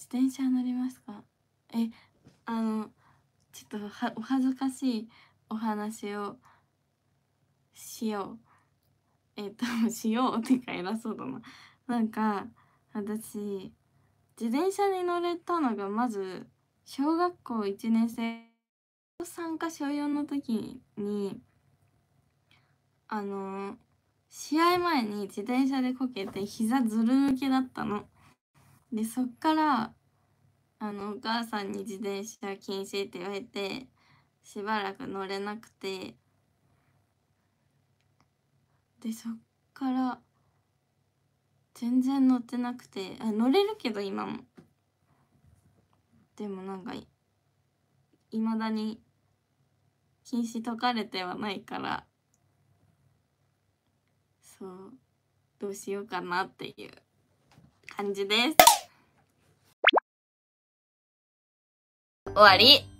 自転車乗りますか？ちょっとお恥ずかしいお話をしよう。しようってか偉そうだな。なんか、私、自転車に乗れたのがまず、小学校1年生、小3か小4の時に、試合前に自転車でこけて膝ずる抜けだったの。で、そっから、お母さんに自転車禁止って言われて、しばらく乗れなくて、で、そっから、全然乗ってなくて、乗れるけど今も。でもなんか、いまだに禁止解かれてはないから、そう、どうしようかなっていう感じです。終わり。